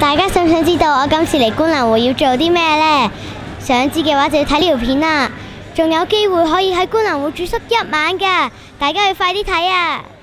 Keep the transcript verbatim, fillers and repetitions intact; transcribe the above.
大家想唔想知道我今次嚟觀瀾湖要做啲咩呢？想知嘅話就要睇呢條片啦，仲有機會可以喺觀瀾湖住宿一晚㗎，大家要快啲睇啊！